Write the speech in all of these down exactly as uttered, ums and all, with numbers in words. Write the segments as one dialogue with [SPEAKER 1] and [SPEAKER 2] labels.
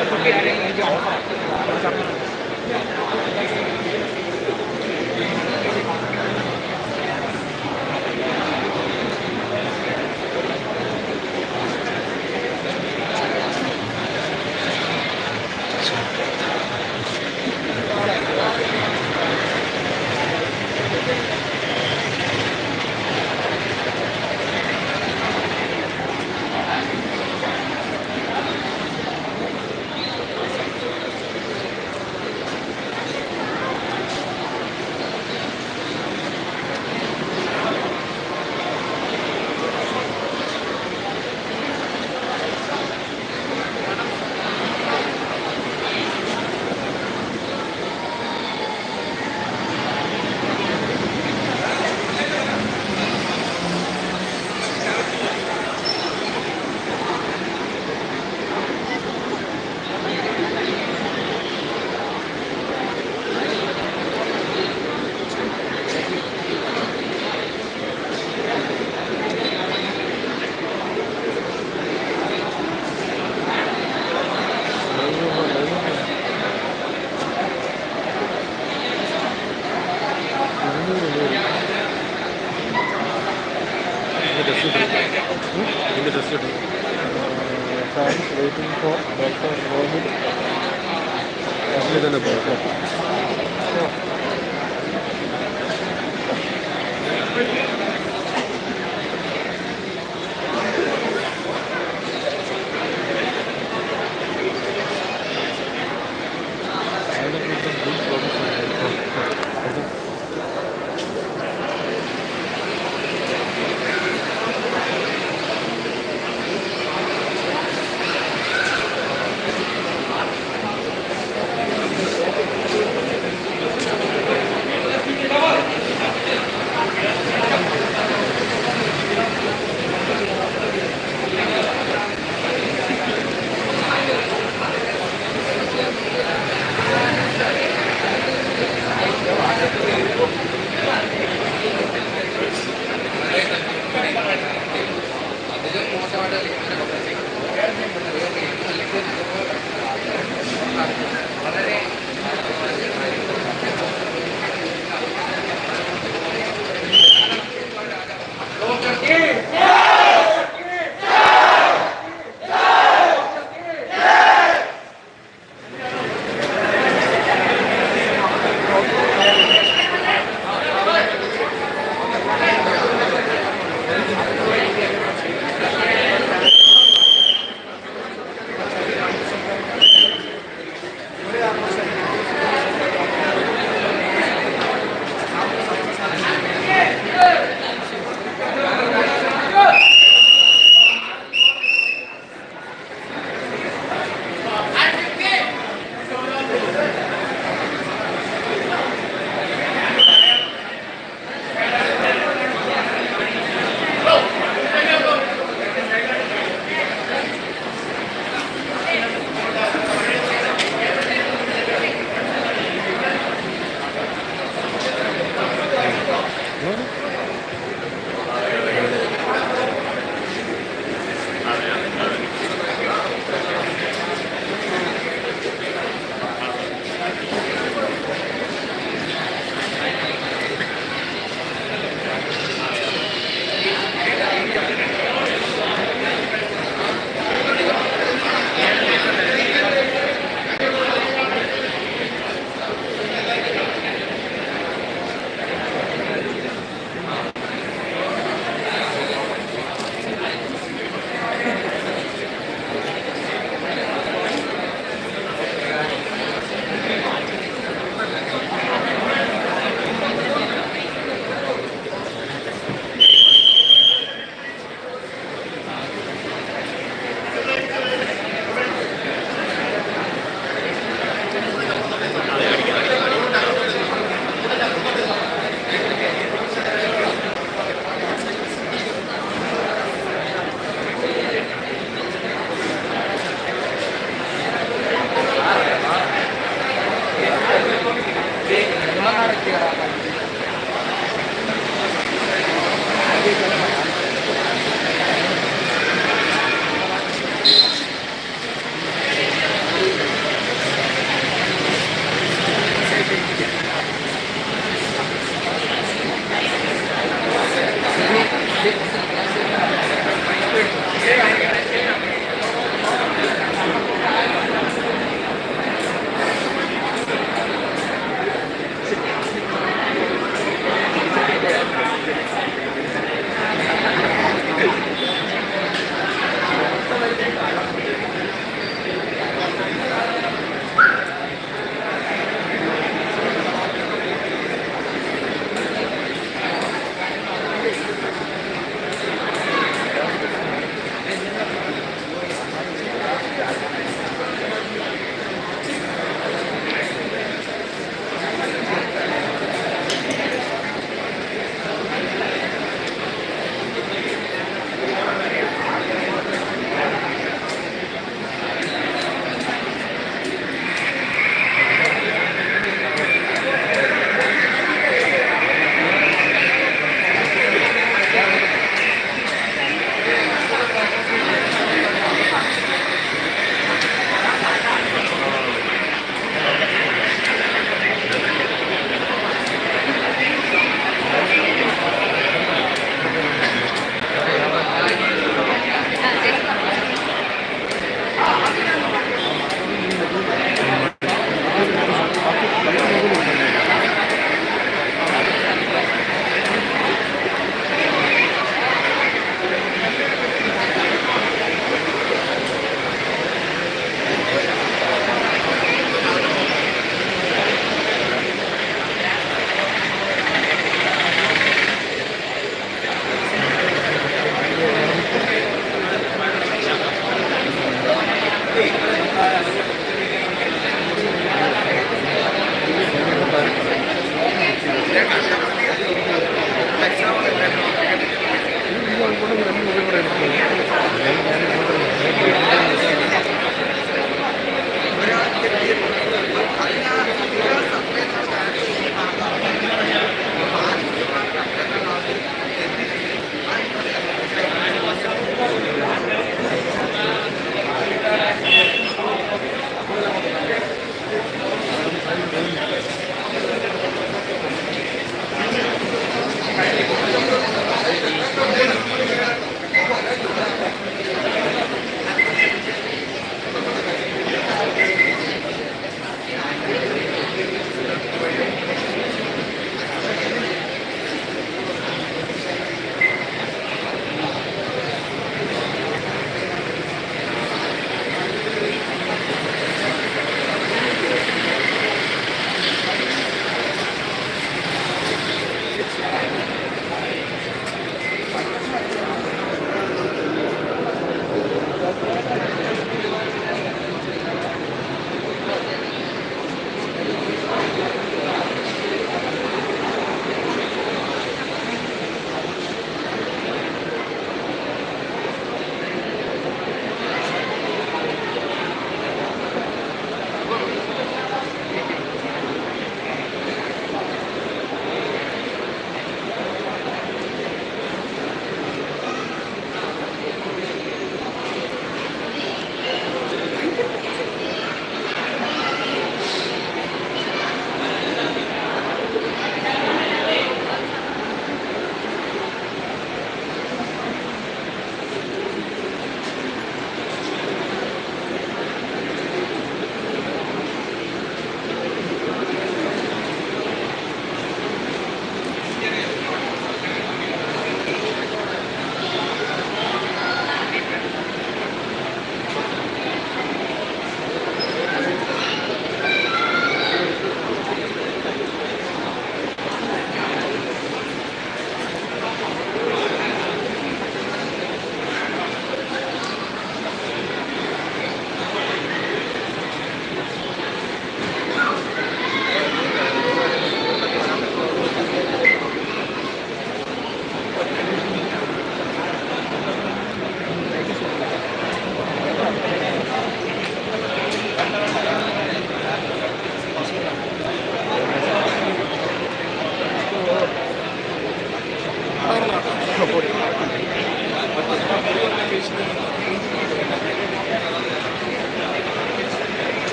[SPEAKER 1] Waiting for Doctor Rohit. Only then about it.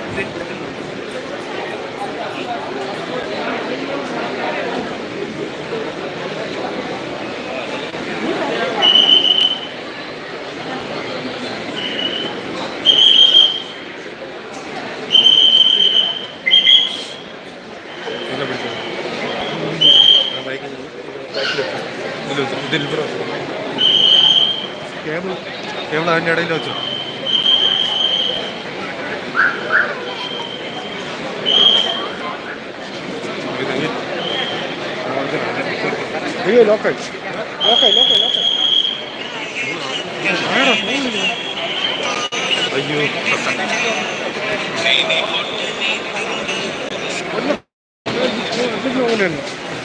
[SPEAKER 1] Cable cable അതിൻ്റെ ഇടയിൽ വെച്ചു. അയ്യോ ലോക്കൽ ലോക്കൽ ലോക്കൽ ലോക്കൽ അയ്യോ അങ്ങനെയാണ്.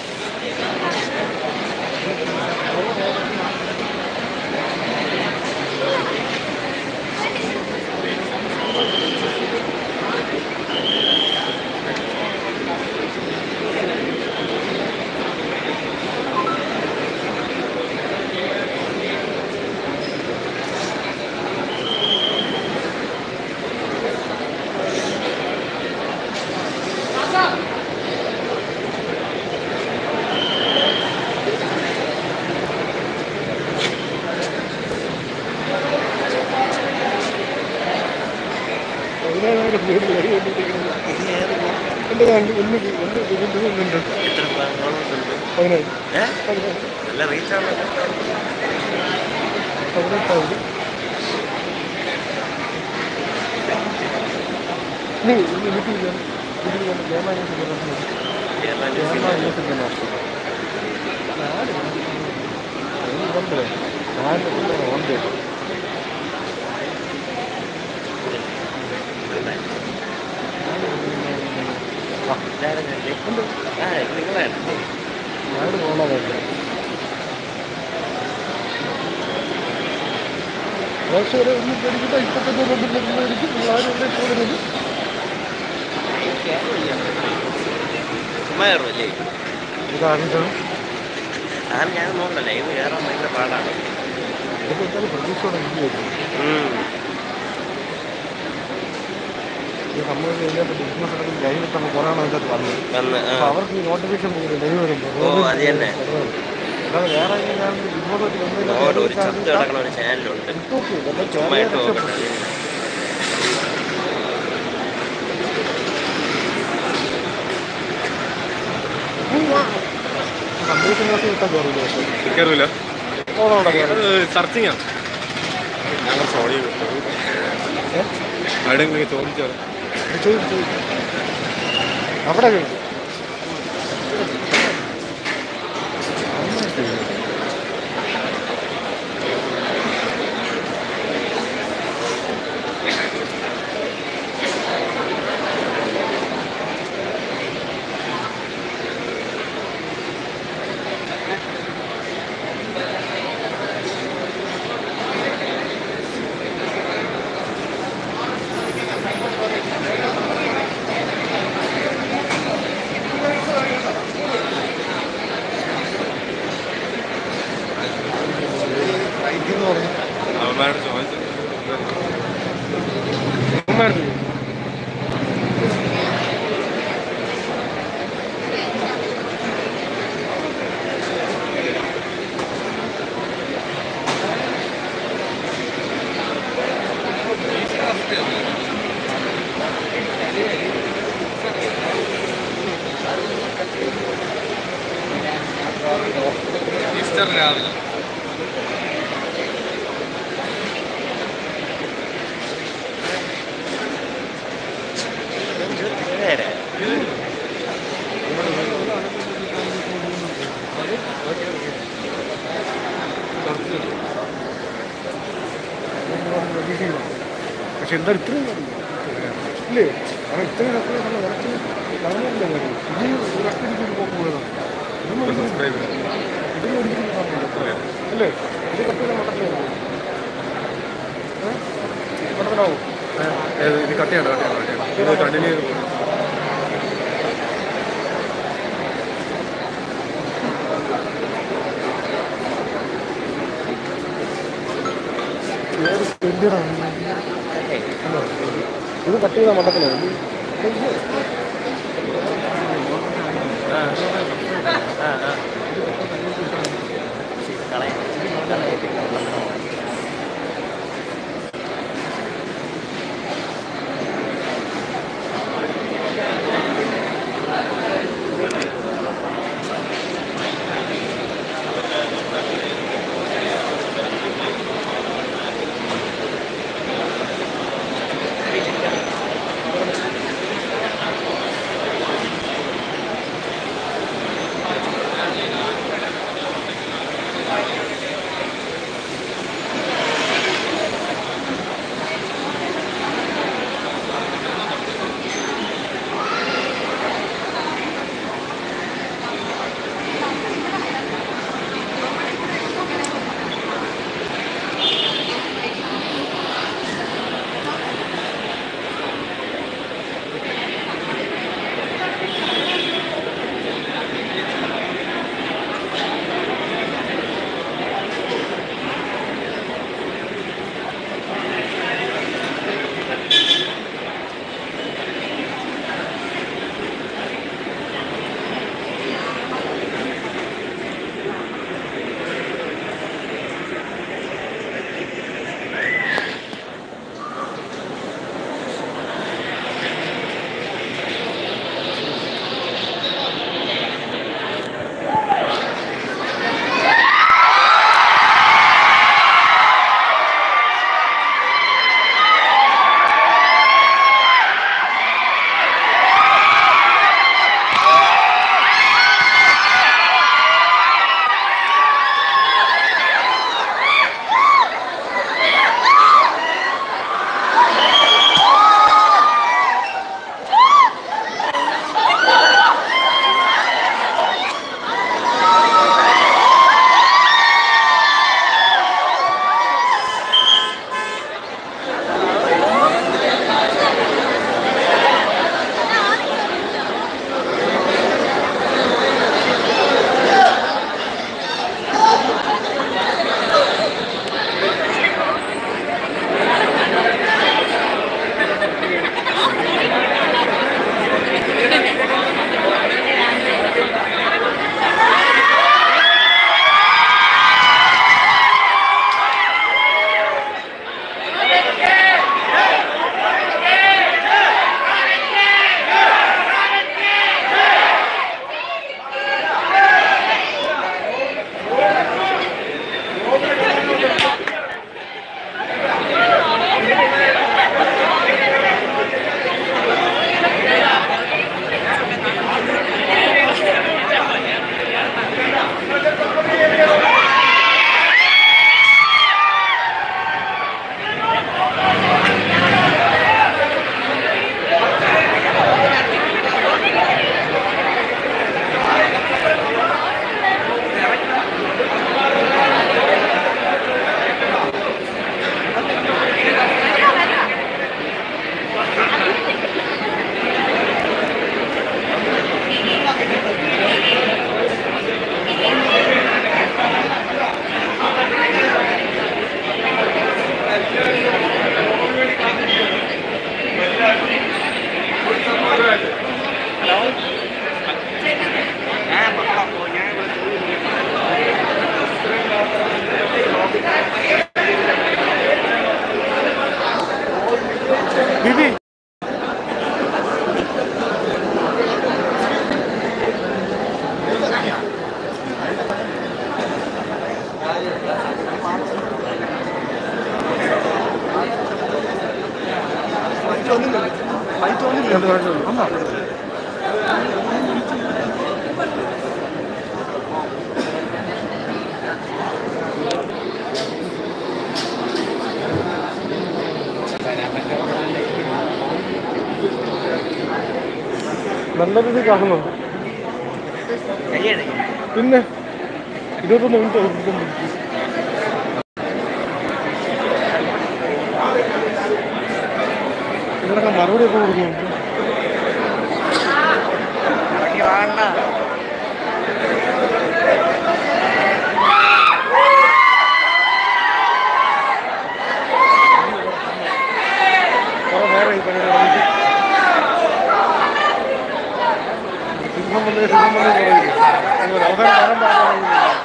[SPEAKER 2] ഞാൻ നോക്കല്ലേ ഇത് കയറാൻ ഭയങ്കര പാടാണ്.
[SPEAKER 1] പ്രതീക്ഷയോടെ ഈ സംഭവം കഴിഞ്ഞാൽ ബിസിനസ് ലൈവ് ഇപ്പം കുറേ അതിനകത്ത് വന്നു. അവർക്ക് ഈ നോട്ടിഫിക്കേഷൻ ലൈവ് വരുമ്പോൾ
[SPEAKER 2] അത് തന്നെ
[SPEAKER 1] അല്ലാതെ വേറെ
[SPEAKER 2] ഒരു ചത്ത് കിടക്കണ ഒരു ചാനലുണ്ട്.
[SPEAKER 1] കയറൂല സർച്ചിങ്ങാണ്. ഞങ്ങൾ സോറി ആടെങ്കിലും ചോദിച്ചോ ചോദിച്ചു അവിടെ അവന്മാരോട് ചോദിച്ചു ഈസ്റ്റർ രാവിലെ പക്ഷെ എന്താ ഇത്രയും ഇല്ലേ കാരണം ഇത്രയും കാണുന്നില്ല അല്ലേ ഇത് കട്ടിയുടെ മട്ടത്തിലാവും മട്ടത്തിലാവും ഇത് കട്ടിയാണ് കട്ടിയാണ് കട്ടിയാണ് ഇത് കണ്ടിന്യൂ ചെയ്ത് ഇത് കട്ട് ചെയ്ത മട്ടത്തിലാണ്. നല്ല രീതിയിൽ കാണുന്നു. പിന്നെ ഇരുപത്തൊന്ന് മിനിറ്റ് ഇതിനൊക്കെ മറുപടി ഒക്കെ കൊടുക്കുന്നു. കുറെ നേരം ഈ പണിയുടെ വന്ന് സുഖം വന്ന് കുറയില്ല. അവസാനം മരം പറഞ്ഞു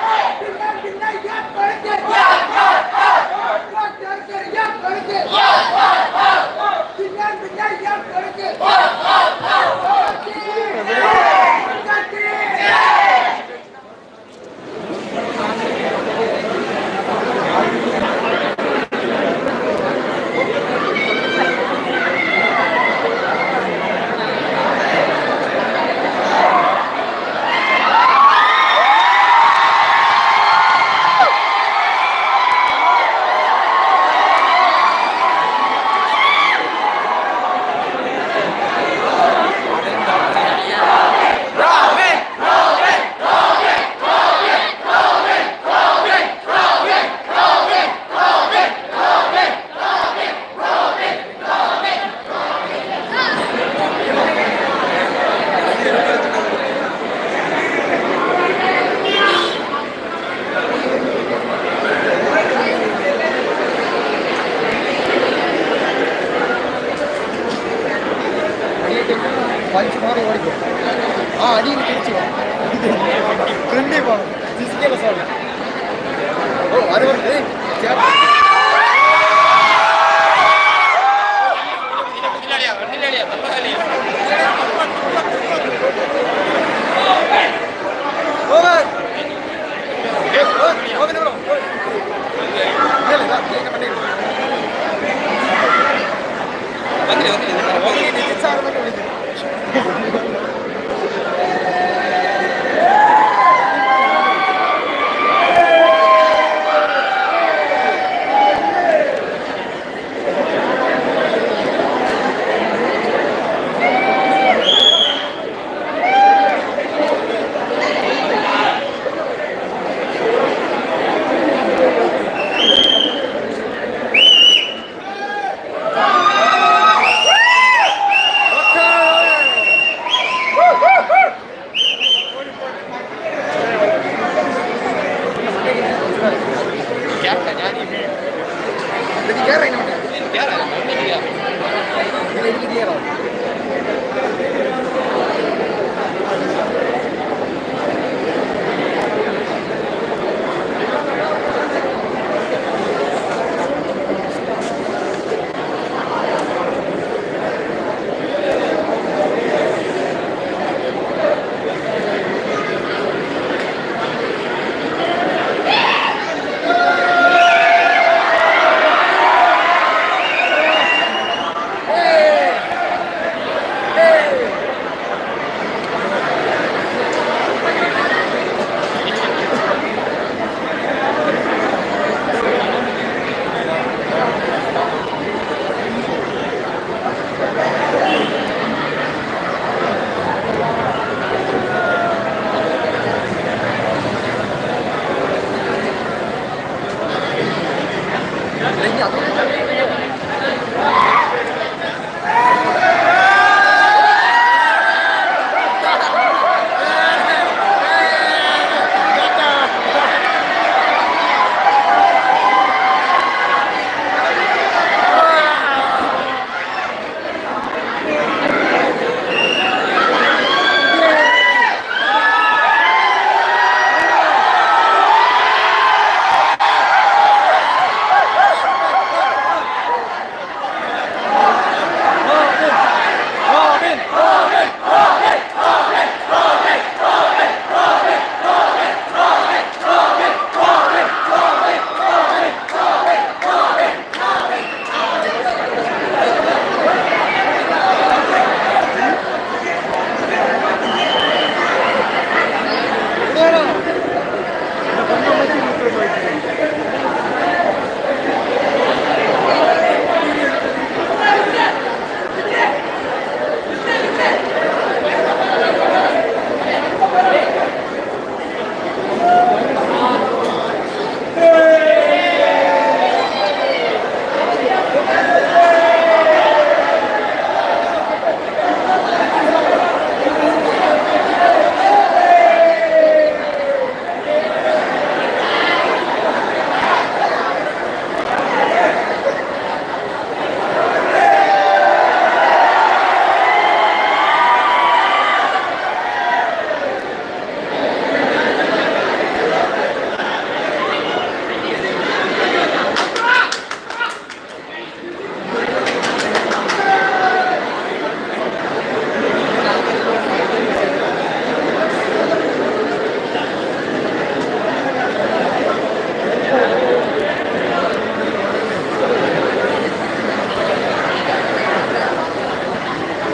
[SPEAKER 1] വലിച്ചു മാറി ഓടിക്കും. ആ അടിയിൽ തിരിച്ചു ഫ്രണ്ടിൽ പോകണം. Physical assault. ഓ ആര് പറഞ്ഞു?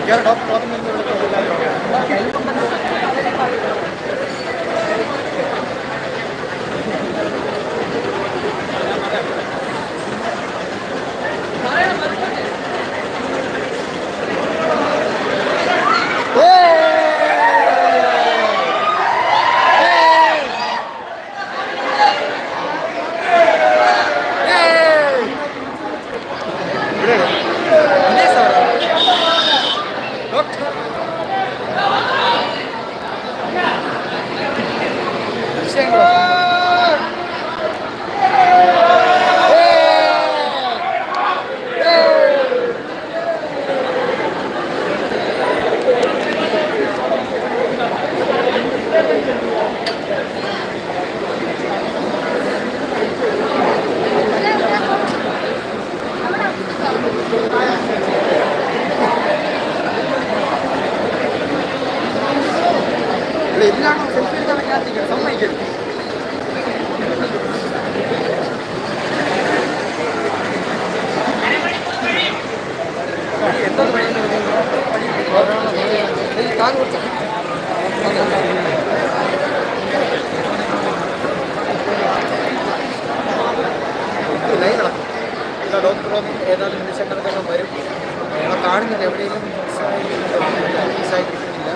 [SPEAKER 3] ഏതാനും നിമിഷങ്ങൾക്കകം വരും. കാണുന്നില്ല, എവിടെയെങ്കിലും മിസ്സായി കിട്ടുന്നില്ല.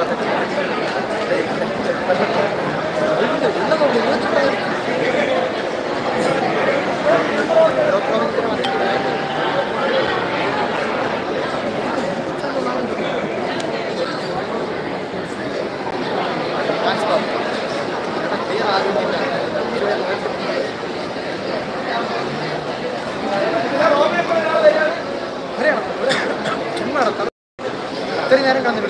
[SPEAKER 3] ഇത്രയും നേരം കാണുന്നില്ല.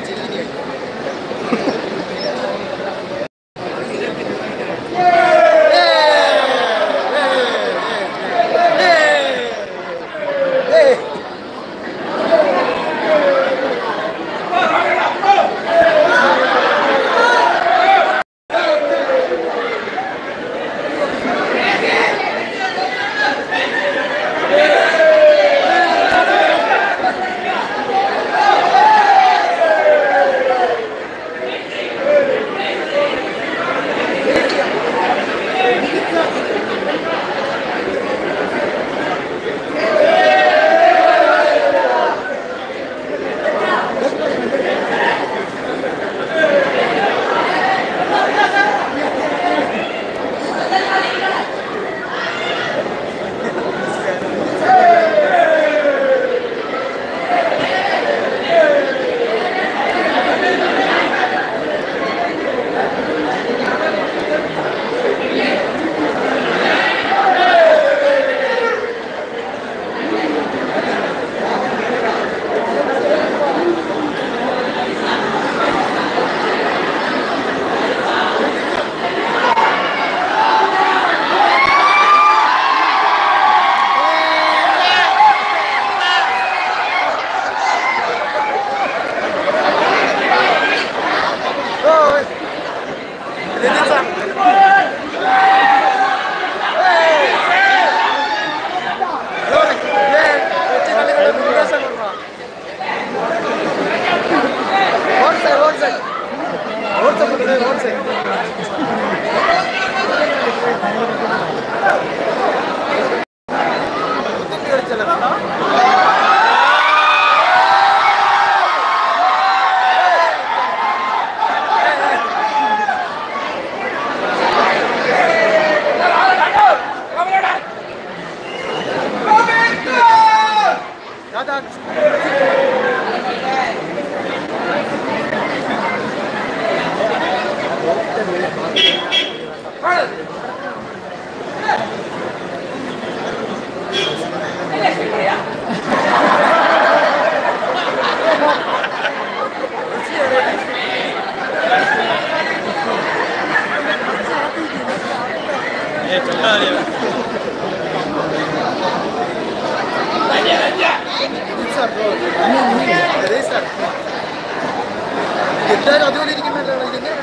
[SPEAKER 3] എല്ലാവരും അതുപോലെ ഇരിക്കുന്നല്ലോ. ഇതെങ്ങനെ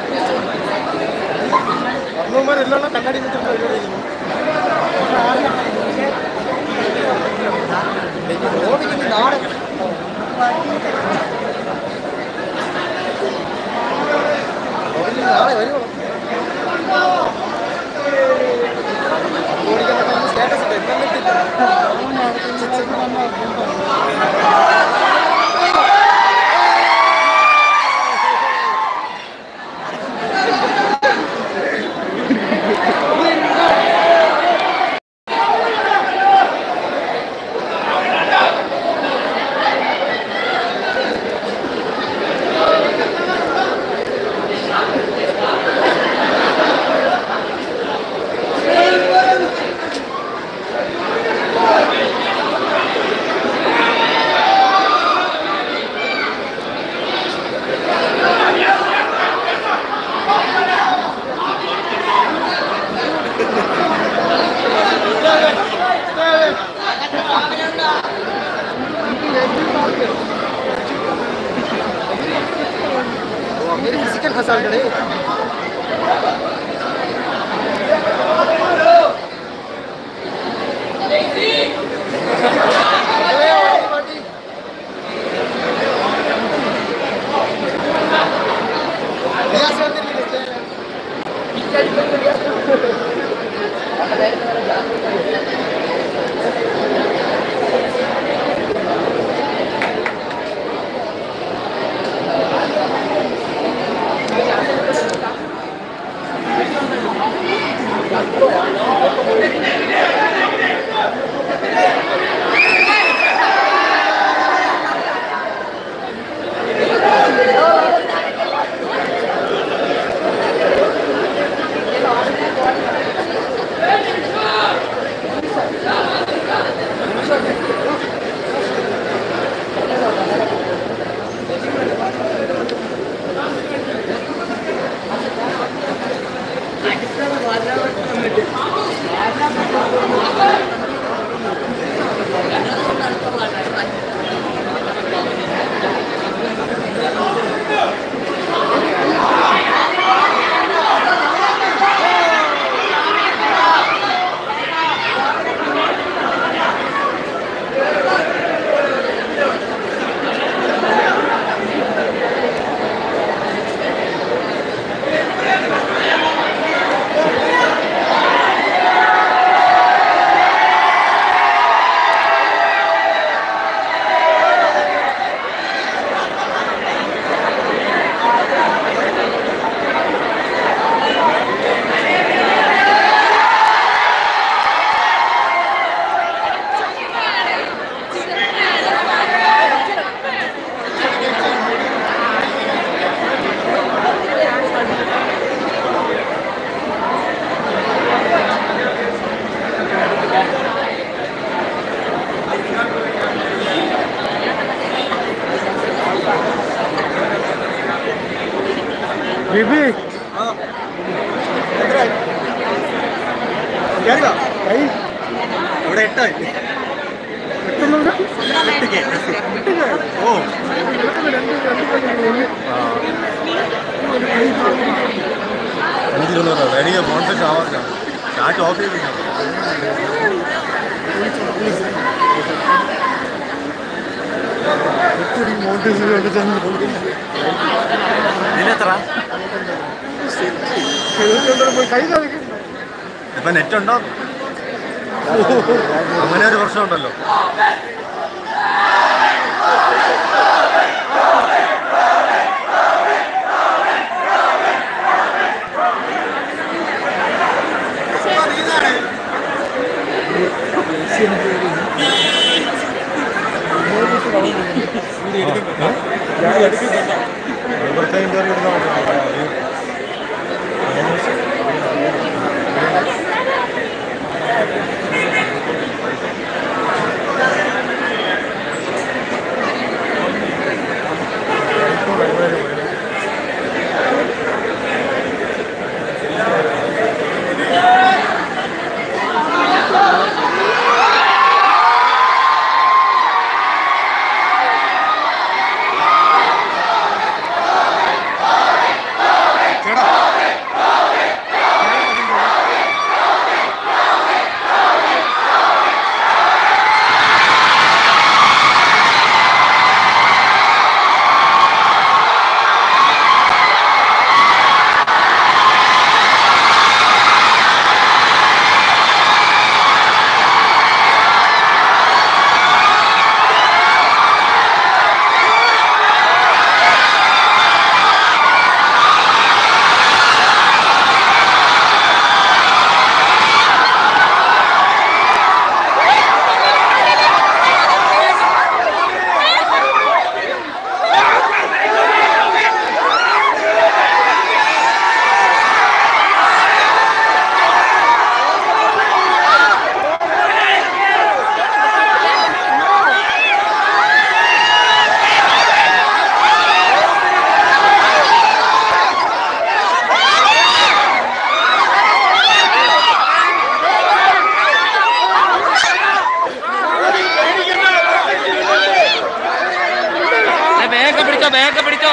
[SPEAKER 3] അമ്മമാരെല്ലാം കണ്ണാടി വെച്ചിട്ട് मेरी फिजिकल फसल करे
[SPEAKER 1] ബിബി
[SPEAKER 4] ഇവിടെ എട്ടായി ഓ എനിക്ക് തോന്നുന്നു റെഡിയോ മോൺസെറ്റ് ആവാറില്ല ചാറ്റ് ഓഫ് ചെയ്തിരിക്കണം ഇതിനെത്ര ഇപ്പൊ നെറ്റ് ഉണ്ടോ അങ്ങനെ ഒരു പ്രശ്നമുണ്ടല്ലോ
[SPEAKER 2] പിടിച്ചോ ബാഗ് പിടിച്ചോ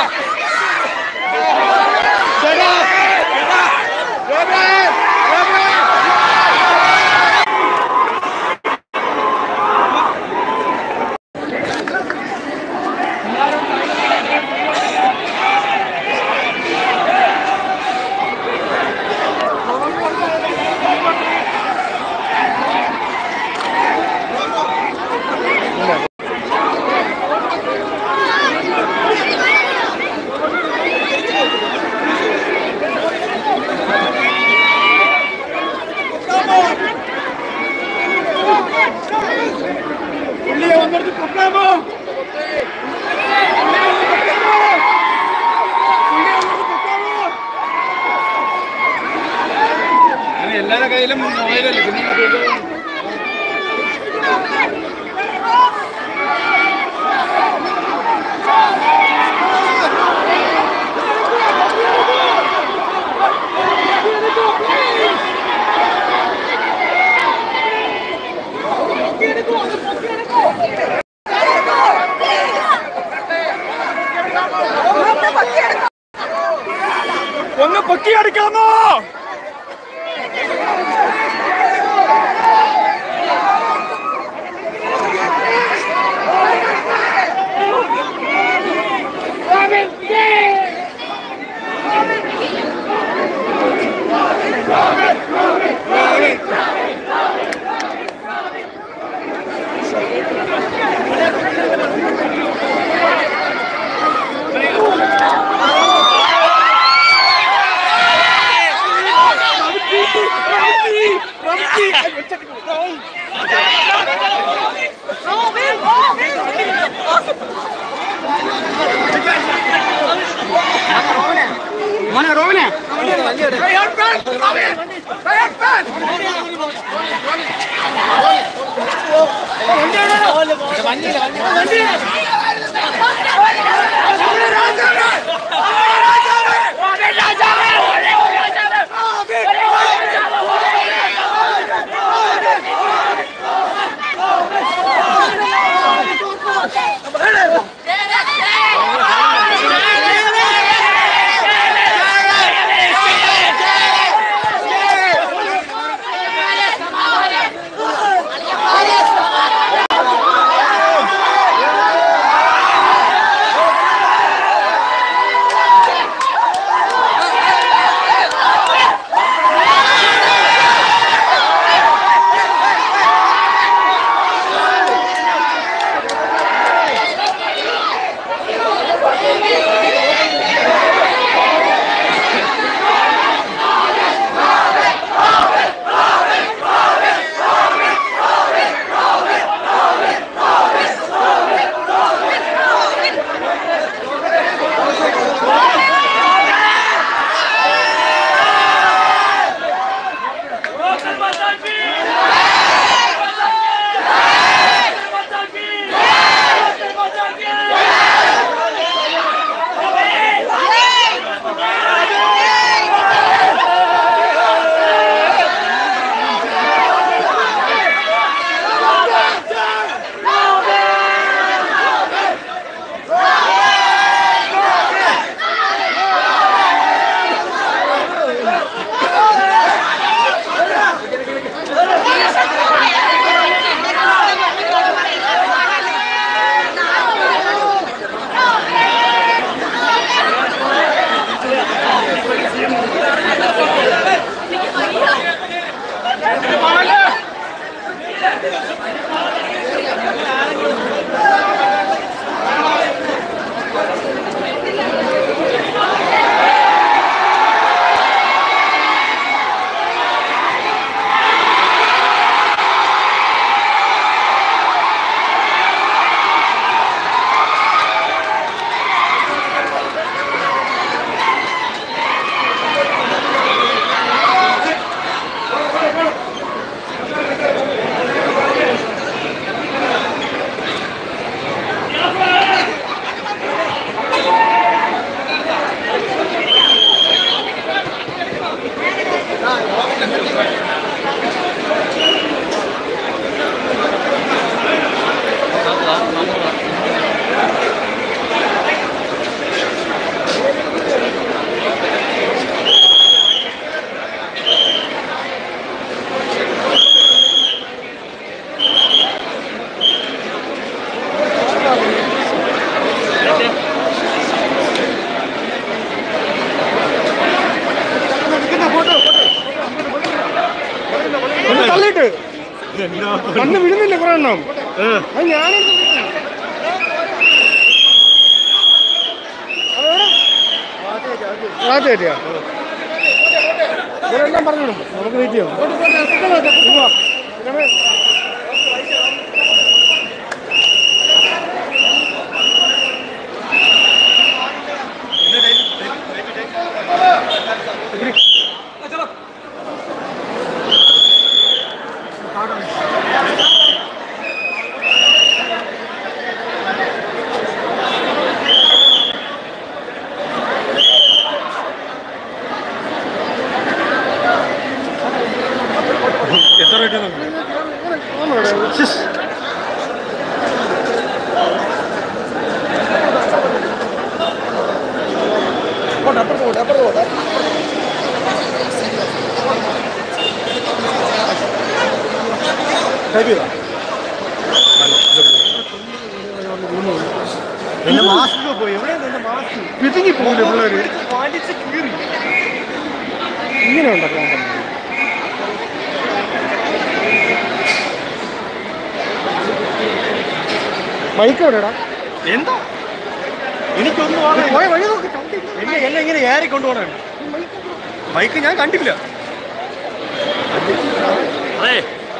[SPEAKER 1] എല്ലാവരുടെ കയ്യിലും മൊബൈലല്ലേ ഒന്ന് പൊക്കിയെടുക്കാമോ? മോനെ റോബിനെ അന്ന് വിടുന്നില്ല കുറെ എണ്ണം. അത് ഞാനും ആദ്യമായിട്ടാ ഇവരെല്ലാം പറഞ്ഞു വിടും. നമുക്ക് വെയിറ്റ് ചെയ്യാം.
[SPEAKER 4] എത്ര റേറ്റ്
[SPEAKER 1] എന്റെ മാസ്ക് പോയി. എവിടെയാണ് എന്റെ മാസ്ക്? പിതുങ്ങി പോകില്ല പിള്ളേര്. ഇങ്ങനെ ഉണ്ടാക്കാൻ പറ്റും. മൈക്ക് എവിടെടാ?
[SPEAKER 4] എന്താ എനിക്കൊന്നും
[SPEAKER 1] പോയ വഴി നോക്കി.
[SPEAKER 4] എന്നെ എന്നെ ഇങ്ങനെ ഏറി കൊണ്ടുപോകണം. ബൈക്ക് ഞാൻ കണ്ടില്ല. അതെ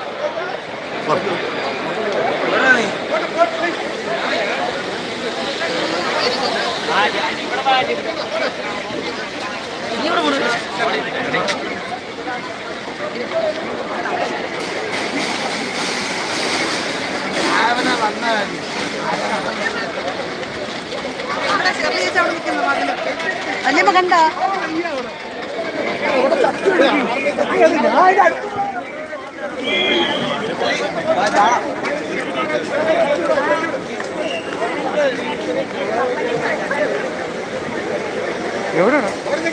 [SPEAKER 3] അല്ലമ്മ കണ്ട
[SPEAKER 1] എവിടെയാണ്?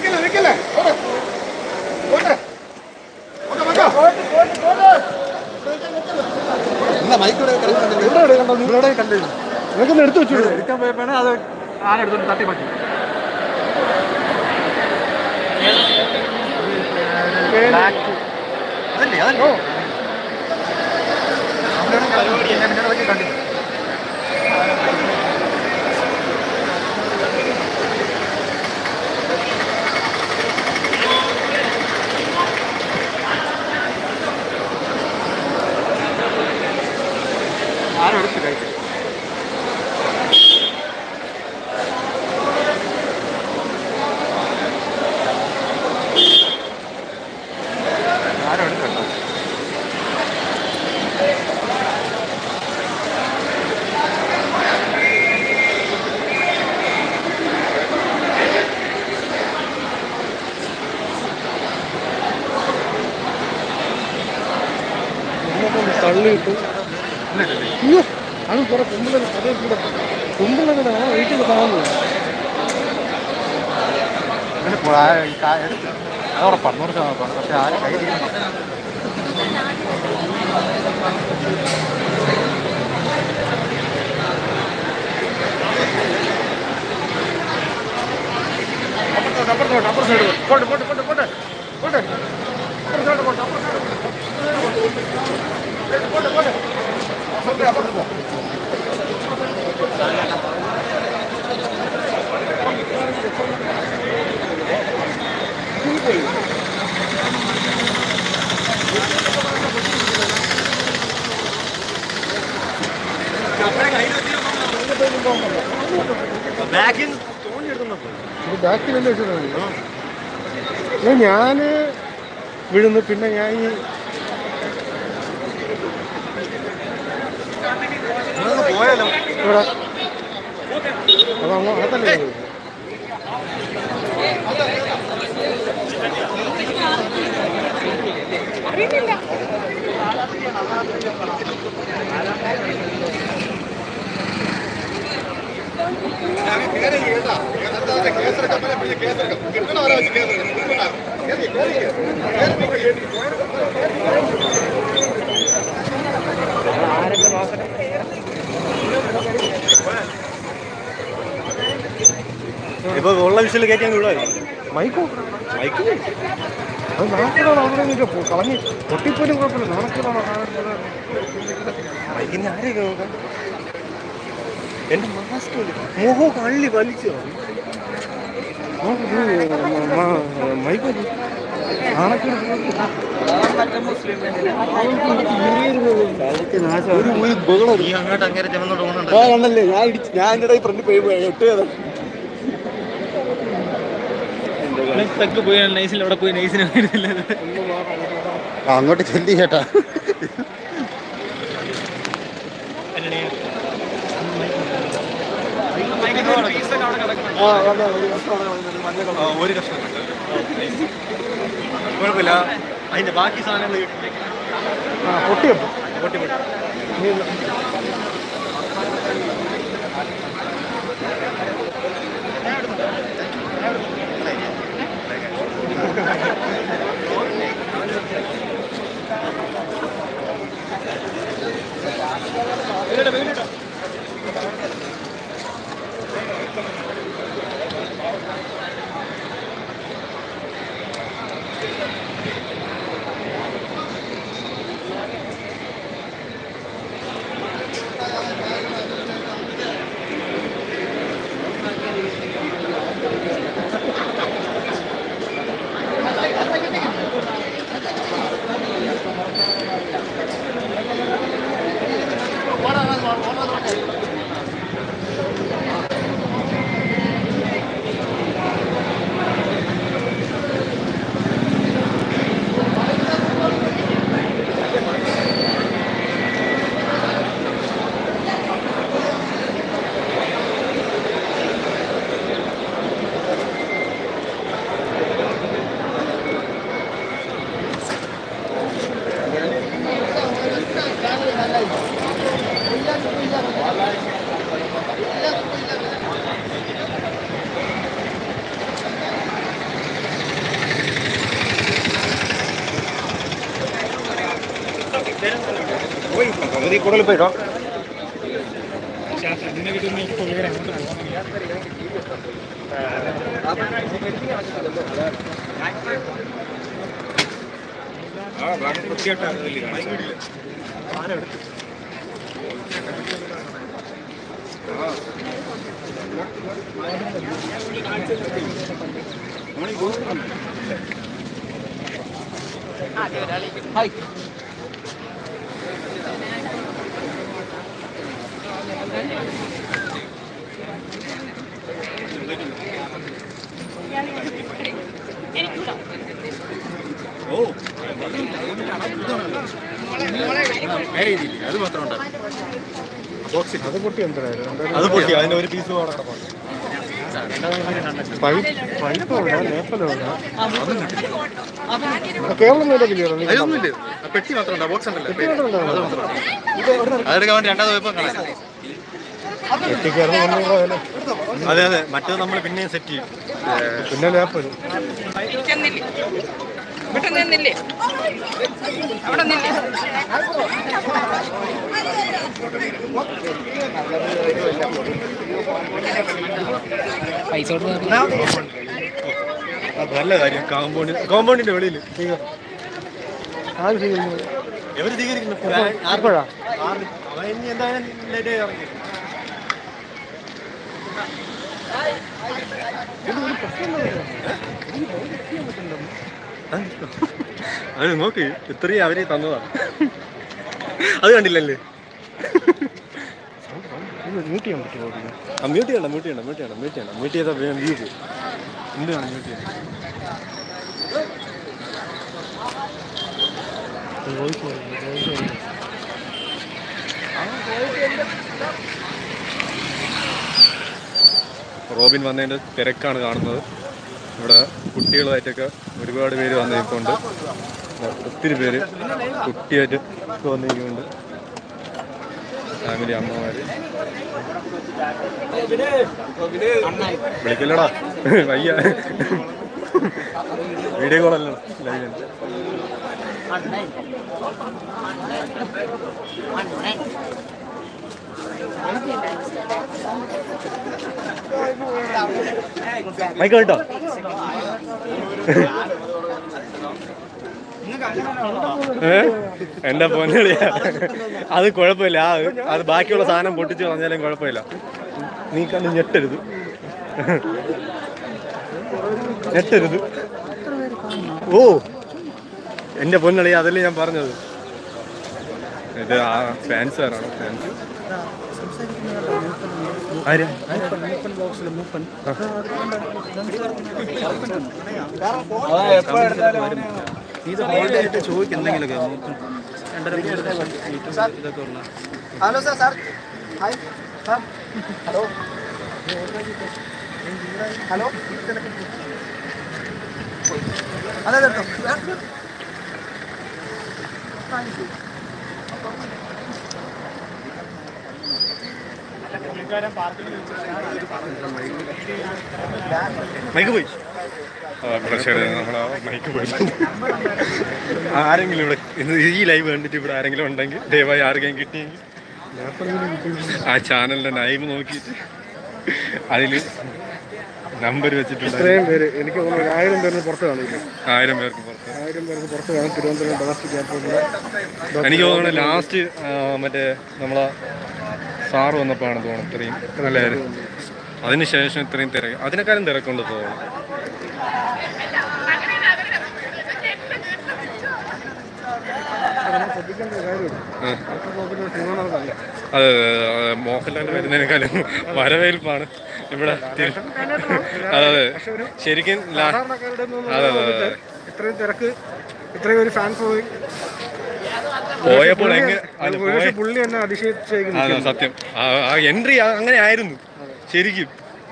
[SPEAKER 1] നിങ്ങൾക്കൊന്ന് എടുത്തു വെച്ചു. എടുക്കാൻ പോയപ്പോഴാണ് അത് ആരെടുത്തോണ്ട് തട്ടി മാറ്റി.
[SPEAKER 4] അതല്ലേ അതല്ലോ കണ്ടില്ല. ആരും എടുത്ത് കഴിക്കും. ആരും എടുക്കണ്ട.
[SPEAKER 1] തള്ളിയിട്ടു. അയ്യോ അത് കുറെ കുമ്പിളത് അതേ കൂടെ കുമ്പിളവിടെ വീട്ടിൽ കാണുന്നു.
[SPEAKER 4] അതോടൊപ്പം നൂറ് ശതമാനം. പക്ഷെ ആരും കയ്യിരിക്കണം.
[SPEAKER 1] അപ്പുറത്തോട്ട് അപ്പുറ സൈഡ് പോട്ടെ പോട്ടെ പോട്ടെ പോട്ടെ പോട്ടെ അപ്പുറ സൈഡ് പോട്ടെ അപ്പുറ സൈഡ് പോട്ടെ പോട്ടെ അപ്പുറത്തെ അപ്പുറത്ത് പോ.
[SPEAKER 4] ബാക്കിൽ തോന്നിയെടുക്കുന്ന
[SPEAKER 1] ബാക്കിലല്ലേ വെച്ചിട്ടുണ്ട്. ഞാൻ വീഴുന്നു. പിന്നെ ഞാൻ ഈ
[SPEAKER 4] പോയാലോ
[SPEAKER 1] ഇവിടെ അതങ്ങോ അതല്ലേ
[SPEAKER 4] ഇപ്പൊ ഉള്ള വിഷയം കയറ്റി അങ്ങ് വിടുവായിരുന്നു.
[SPEAKER 1] മൈക്കോ
[SPEAKER 4] മൈക്ക്
[SPEAKER 1] അത് നാണക്കേടാണ്. അവിടെ നിൽക്കുക കളഞ്ഞ് പൊട്ടിപ്പോലും കുഴപ്പമില്ല. നാണക്കേടാണ്. ബൈക്കിന് ആരെയൊക്കെ നോക്കാം. എൻ്റെ മാസ്ക് മോഹോ കള്ളി വലിച്ചോ മൈക്ക് നാണക്കേട്.
[SPEAKER 4] അങ്ങോട്ട് അങ്ങനെ ചെന്നോട്ട് പോകുന്നുണ്ട്.
[SPEAKER 1] കണ്ടല്ലേ ഞാൻ ഇടിച്ച് ഞാൻ എൻ്റെ ഫ്രണ്ട് പോയി പോയി എട്ട്
[SPEAKER 3] പോയി നൈസിൽ അവിടെ പോയി നൈസിന്
[SPEAKER 4] അങ്ങോട്ട് ചെല്ലി ചേട്ടാ. ഒരു കഷ്ണം കുഴപ്പമില്ല. അതിന്റെ ബാക്കി സാധനങ്ങൾ
[SPEAKER 1] പൊട്ടിയപ്പോ
[SPEAKER 4] പൊട്ടി പൊട്ടി
[SPEAKER 1] പകുതി കൂടുതൽ പോയിട്ടോ. ഹായ്
[SPEAKER 4] അത് മാത്രം ഉണ്ടാവും.
[SPEAKER 1] അത് പൊട്ടി എന്തായാലും
[SPEAKER 4] അത് പൊട്ടി. അതിന്റെ ഒരു പീസ് അവിടെ കിടപ്പുണ്ട്. അതൊന്നുമില്ല. പെട്ടി മാത്രം ഉണ്ടാവും. ബോക്സ് ഉണ്ടല്ലോ. അതെടുക്കാൻ വേണ്ടി രണ്ടാമത് പോയപ്പോ കാണാം. അതെ അതെ. മറ്റേത് നമ്മൾ പിന്നെയും സെറ്റ് ചെയ്യും.
[SPEAKER 1] പിന്നെ ലാപ്പ്
[SPEAKER 4] അത് നല്ല കാര്യം. കോമ്പൗണ്ട് കോമ്പൗണ്ടിന്റെ വെളിയിൽ
[SPEAKER 1] ആര് സ്വീകരിക്കുന്നു?
[SPEAKER 4] എവര് സ്വീകരിക്കുന്നു?
[SPEAKER 1] ആർപ്പോഴാ
[SPEAKER 4] ഇനി എന്തായാലും ലേറ്റ് ഇറങ്ങി. അത് നോക്ക്, ഇത്രയും അവര് തന്നതാണ്. അത് കണ്ടില്ലല്ലേ?
[SPEAKER 1] മ്യൂട്ട് ചെയ്യാൻ പറ്റുമോ?
[SPEAKER 4] ആ മ്യൂട്ട് ചെയ്യണം, മ്യൂട്ട് ചെയ്യണം, മ്യൂട്ട് ചെയ്യണം, മ്യൂട്ട് ചെയ്യണം. മ്യൂട്ട് ചെയ്താൽ വ്യൂസ് എന്താണ് മ്യൂട്ട് ചെയ്യണം? റോബിൻ വന്നതിൻ്റെ തിരക്കാണ് കാണുന്നത്. ഇവിടെ കുട്ടികളായിട്ടൊക്കെ ഒരുപാട് പേര് വന്നിരിക്കുന്നുണ്ട്. ഒത്തിരി പേര് കുട്ടിയായിട്ട് വന്നിരിക്കുന്നുണ്ട്. ഫാമിലി അമ്മമാര് വിളിക്കല്ലടാ, വയ്യ. Video കോളല്ലോ live. മൈക്ക് കേട്ടോ. എന്റെ പൊന്നളിയാ, അത് കുഴപ്പമില്ല. അത് ബാക്കിയുള്ള സാധനം പൊട്ടിച്ച് കളഞ്ഞാലും കുഴപ്പമില്ല. നീ കണ്ട് ഞെട്ടരുത്, ഞെട്ടരുത്. ഓ എന്റെ പൊന്നളിയാ, അതല്ലേ ഞാൻ പറഞ്ഞത്. ഇത് ആ ഫാൻസുകാരാണ്, ഫാൻസ്. ആര് ചോദിക്കും എന്തെങ്കിലുമൊക്കെ.
[SPEAKER 3] Hello sir. Sir hi sir. Hello hello അതെ കേട്ടോ.
[SPEAKER 4] മൈക്ക് പോയി, നമ്മളെ മൈക്ക് പോയി. ആരെങ്കിലും ഇവിടെ ഈ ലൈവ് കണ്ടിട്ട് ഇവിടെ ആരെങ്കിലും ഉണ്ടെങ്കിൽ ദയവായി ആർക്കെങ്കിലും കിട്ടിയെങ്കിൽ ആ ചാനലിന്റെ നൈവ് നോക്കിയിട്ട് അതിൽ നമ്പർ വെച്ചിട്ടുണ്ട്.
[SPEAKER 1] ഇത്രയും പേര് എനിക്ക് തോന്നുന്നു ആയിരം പേരിന് പുറത്ത് കാണില്ല.
[SPEAKER 4] ആയിരം പേർക്ക് പുറത്ത്
[SPEAKER 1] ആയിരം പേർക്ക് പുറത്ത് കാണും. തിരുവനന്തപുരം ഡൊമസ്റ്റിക് എയർപോർട്ടിൽ
[SPEAKER 4] എനിക്ക് തോന്നുന്നു ലാസ്റ്റ് മറ്റേ നമ്മളെ സാറ് വന്നപ്പോഴാണ് തോന്നുന്നു ഇത്രയും നല്ലതായിരുന്നു. അതിനുശേഷം ഇത്രയും തിരക്ക്, അതിനേക്കാളും തിരക്കുണ്ട് തോന്നുന്നു.
[SPEAKER 1] ശ്രദ്ധിക്കേണ്ട കാര്യമില്ല.
[SPEAKER 4] അതെ അതെ, മോഹൻലാൽ വരുന്നതിനേക്കാളും വരവേൽപ്പാണ് ഇവിടെ. അതെ അതെ, ശരിക്കും അതെ അതെ അതെ.
[SPEAKER 1] ഇത്രയും തിരക്ക്, ഇത്രയും ഒരു ഫാൻസ് പോയി
[SPEAKER 4] പോയപ്പോൾ
[SPEAKER 1] പുള്ളി എന്നെ അതിശയിച്ചേക്കുന്നു.
[SPEAKER 4] സത്യം, ആ എൻട്രി അങ്ങനെ ആയിരുന്നു ശരിക്കും.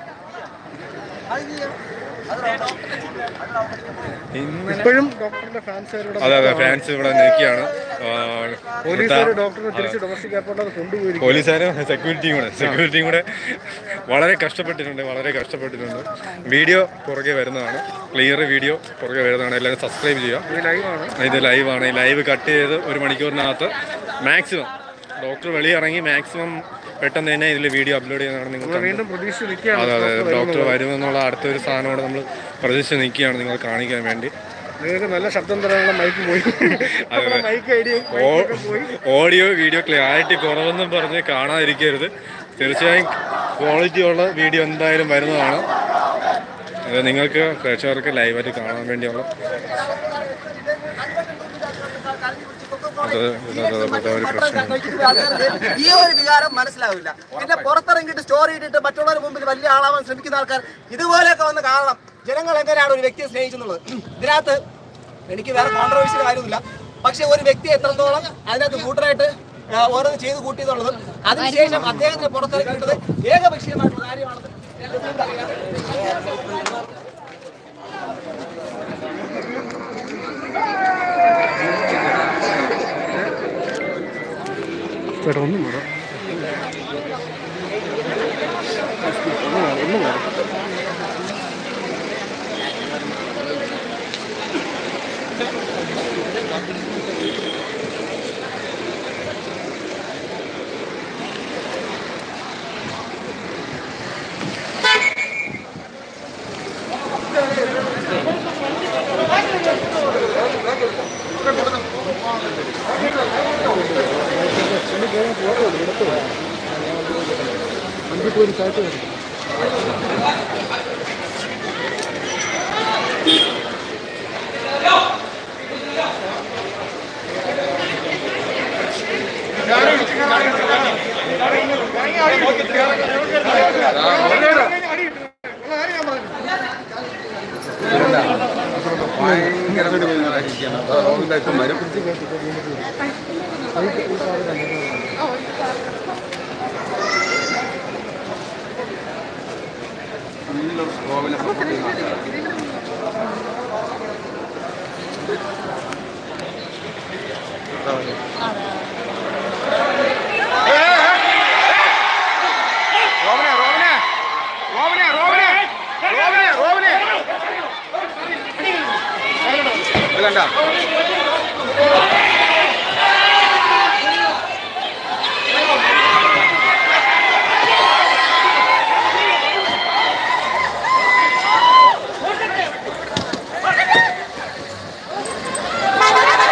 [SPEAKER 1] ഇപ്പോഴും ഡോക്ടറിന്റെ ഫാൻസ്
[SPEAKER 4] അതെ അതെ, ഫാൻസ് ഇവിടെ നിൽക്കുകയാണ്. പോലീസുകാരും സെക്യൂരിറ്റിയും കൂടെ സെക്യൂരിറ്റിയും കൂടെ വളരെ കഷ്ടപ്പെട്ടിട്ടുണ്ട്, വളരെ കഷ്ടപ്പെട്ടിട്ടുണ്ട്. വീഡിയോ പുറകെ വരുന്നതാണ്, ക്ലിയർ വീഡിയോ പുറകെ വരുന്നതാണ്. എല്ലാവരും സബ്സ്ക്രൈബ് ചെയ്യുക. ഇത് ലൈവാണ്. ഈ ലൈവ് കട്ട് ചെയ്ത് ഒരു മണിക്കൂറിനകത്ത് മാക്സിമം ഡോക്ടർ വെളിയിറങ്ങി മാക്സിമം പെട്ടെന്ന് തന്നെ ഇതിൽ വീഡിയോ അപ്ലോഡ് ചെയ്യുന്നതാണ്. നിങ്ങൾ
[SPEAKER 1] വീണ്ടും പ്രതീക്ഷ നിൽക്കുകയാണ്.
[SPEAKER 4] അതെ അതെ, ഡോക്ടർ വരുമെന്നുള്ള അടുത്തൊരു സാധനം കൂടെ നമ്മൾ പ്രതീക്ഷ നിൽക്കുകയാണ് നിങ്ങൾ കാണിക്കാൻ വേണ്ടി.
[SPEAKER 1] നിങ്ങൾക്ക് നല്ല ശബ്ദം തരാനുള്ള മൈക്ക് പോയി.
[SPEAKER 4] ഓഡിയോ വീഡിയോ ക്ലാരിറ്റി കുറവെന്നും പറഞ്ഞ് കാണാതിരിക്കരുത്. തീർച്ചയായും ക്വാളിറ്റി ഉള്ള വീഡിയോ എന്തായാലും വരുന്നതാണ്. അത് നിങ്ങൾക്ക് പ്രേക്ഷകർക്ക് ലൈവായിട്ട് കാണാൻ വേണ്ടിയുള്ള
[SPEAKER 3] ഈ ഒരു വികാരം മനസ്സിലാവില്ല. പിന്നെ പുറത്തിറങ്ങിയിട്ട് സ്റ്റോറി ഇട്ടിട്ട് മറ്റുള്ളവരുടെ മുമ്പിൽ വലിയ ആളാവാൻ ശ്രമിക്കുന്ന ആൾക്കാർ ഇതുപോലെയൊക്കെ വന്ന് കാണണം. ജനങ്ങൾ എങ്ങനെയാണ് ഒരു വ്യക്തിയെ സ്നേഹിച്ചെന്നുള്ളത്. ഇതിനകത്ത് എനിക്ക് വേറെ കോൺട്രവേഴ്സിയുടെ കാര്യമില്ല. പക്ഷെ ഒരു വ്യക്തി എത്രത്തോളം അതിനകത്ത് കൂട്ടറായിട്ട് ഓരോന്ന് ചെയ്ത് കൂട്ടിയെന്നുള്ളതും അതിനുശേഷം അദ്ദേഹത്തിന് പുറത്തിറക്കിയിട്ടത് ഏകപക്ഷീയമായിട്ടുള്ള കാര്യമാണെന്ന്
[SPEAKER 1] ചേട്ടാ ഒന്നും വേണം, ഒന്നും വേണം. അഞ്ചിപ്പോ ഒരു ചാറ്റ് വരും.
[SPEAKER 3] Thank you.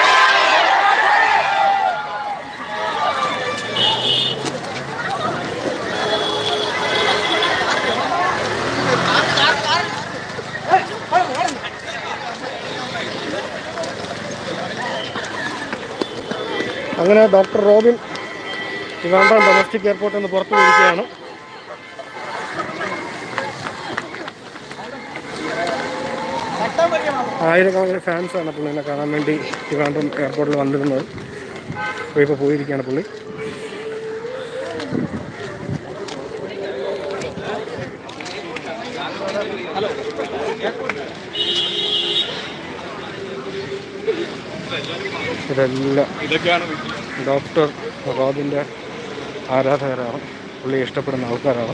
[SPEAKER 1] അങ്ങനെ ഡോക്ടർ റോബിൻ ട്രിവാൻഡ്രം ഡൊമസ്റ്റിക് എയർപോർട്ടിൽ നിന്ന് പുറത്തു പോയിരിക്കുകയാണ്. ആയിരക്കണക്കിന് ഫാൻസാണ് പുള്ളിനെ കാണാൻ വേണ്ടി ട്രിവാൻഡ്രം എയർപോർട്ടിൽ വന്നിരുന്നത്. അപ്പോൾ ഇപ്പോൾ പോയിരിക്കുകയാണ് പുള്ളി. ഇതെല്ലാം ഇതൊക്കെയാണ് ഡോക്ടർ റോബിൻ്റെ ആരാധകരാണ്, പുള്ളി ഇഷ്ടപ്പെടുന്ന ആൾക്കാരാണ്.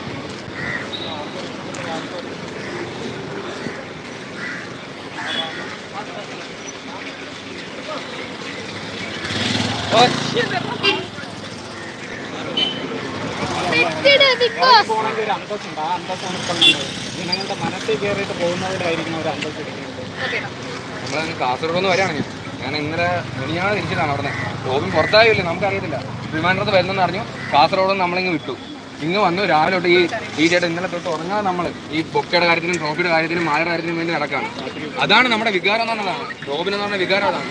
[SPEAKER 5] ജനങ്ങളുടെ മനസ്സിൽ കയറിയിട്ട് പോകുന്നവരായിരിക്കും ഒരു അന്തസ്.
[SPEAKER 6] നമ്മളങ്ങ് കാസർഗോഡ് നിന്ന് വരികയാണ്. ഞാൻ ഞാൻ ഇന്നലെ മിനിഞ്ഞാണ് തിരിച്ചതാണ്. അവിടെ നിന്ന് റോബിൻ പുറത്തായില്ലേ നമുക്കറിയത്തില്ല. ട്രിവാൻഡ്രത്ത് വരുന്നെന്ന് അറിഞ്ഞു. കാസർഗോഡ് നമ്മളിങ്ങ് വിട്ടു. ഇങ്ങ് വന്നു രാവിലെ തൊട്ട് ഈ ഈ ചേട്ടൻ ഇന്നലെ തൊട്ട് ഉറങ്ങാതെ നമ്മൾ ഈ ബൊക്കയുടെ കാര്യത്തിനും ട്രോഫിയുടെ കാര്യത്തിനും മാലയുടെ കാര്യത്തിനും വേണ്ടി നടക്കാണ്. അതാണ് നമ്മുടെ വികാരം എന്ന് പറഞ്ഞതാണ്. റോബിൻ എന്ന് പറഞ്ഞ വികാരം അതാണ്.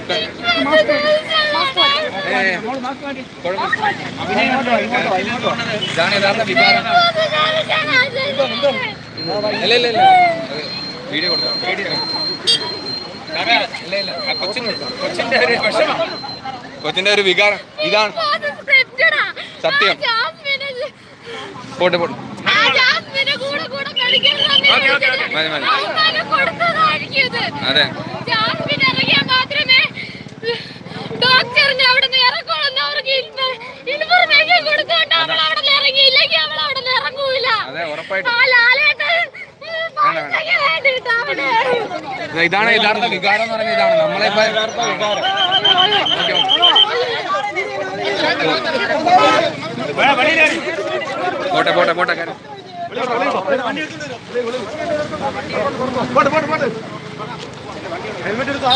[SPEAKER 6] ഇതാണ് യഥാർത്ഥ വികാരം. ഇല്ല ഇല്ല ഇല്ല വീഡിയോ കൊടുക്കാം. വീഡിയോ ഇല്ല ഇല്ല കൊച്ചിന് കൊച്ചിന്റെ ഒരു വിഷമം, കൊച്ചിന്റെ ഒരു വികാരം ഇതാണ് സത്യം. പോട്ടെ പോട്ടെ അതെ ഡോക്ടറിന് അവിടെ നിന്ന് ഇറങ്ങുമെന്ന് അവർക്ക് ഇൻഫർമേഷൻ കൊടുത്തോണ്ട് അവൾ അവിടെ നിന്ന് ഇറങ്ങിയില്ലെങ്കിൽ അവൾ അവിടെ നിന്ന് ഇറങ്ങൂല. ഇതാണ് യഥാർത്ഥ വികാരം എന്ന് പറയുന്നത്. ഇതാണ് നമ്മളിപ്പോ പോട്ടെ പോട്ടെ പോട്ടെ കാര്യം
[SPEAKER 1] ഹെൽമെറ്റ് എടുത്താ.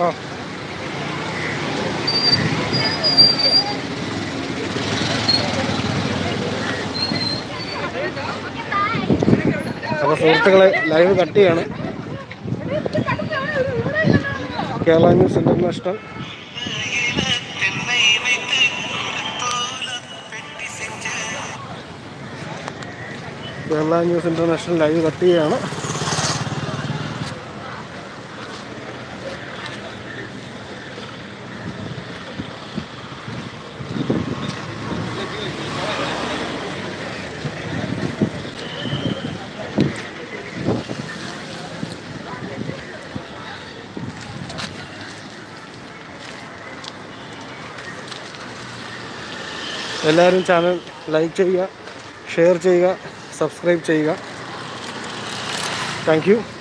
[SPEAKER 1] അപ്പോൾ സുഹൃത്തുക്കളെ ലൈവ് കട്ട് ചെയ്യാണ്. Kerala news international Kerala news international live cut ചെയ്യാണ്. എല്ലാവരും ചാനൽ ലൈക്ക് ചെയ്യുക, ഷെയർ ചെയ്യുക, സബ്സ്ക്രൈബ് ചെയ്യുക. Thank U.